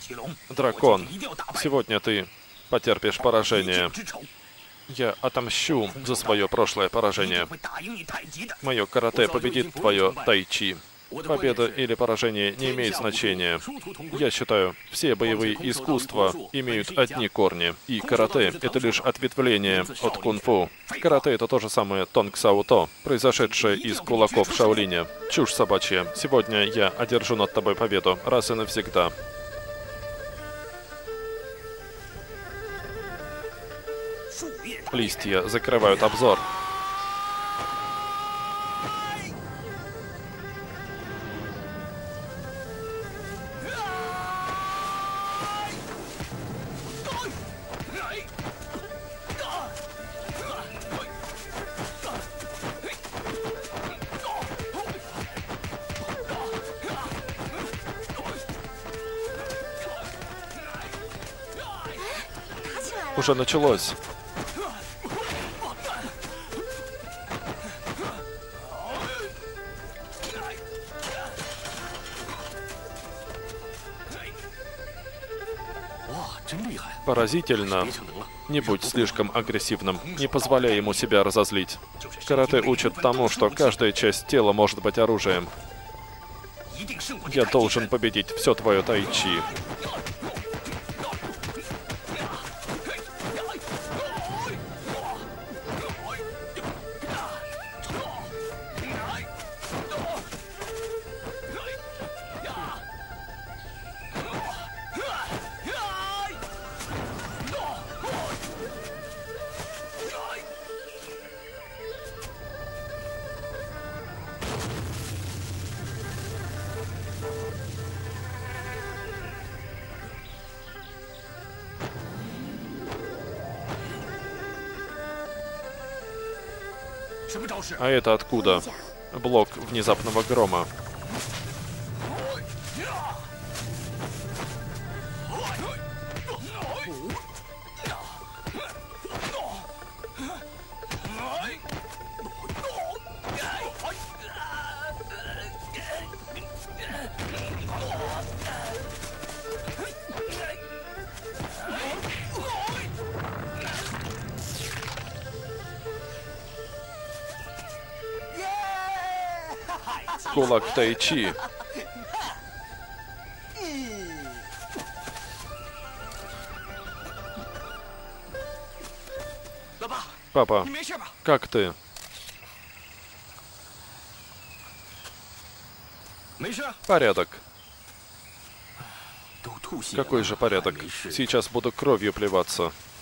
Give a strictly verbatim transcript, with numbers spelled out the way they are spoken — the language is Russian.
Дракон, сегодня ты потерпишь поражение. Я отомщу за свое прошлое поражение. Мое карате победит твое тайчи. Победа или поражение не имеет значения. Я считаю, все боевые искусства имеют одни корни, и карате — это лишь ответвление от кунг-фу. Карате — это то же самое тонг сао то, произошедшее из кулаков Шаолиня. Чушь собачья. Сегодня я одержу над тобой победу раз и навсегда. Листья закрывают обзор. Уже началось. Поразительно. Не будь слишком агрессивным. Не позволяй ему себя разозлить. Карате учит тому, что каждая часть тела может быть оружием. Я должен победить все твое тайчи. А это откуда? Блок внезапного грома. Кулак тайчи. Папа, как ты? Порядок. Какой же порядок? Сейчас буду кровью плеваться.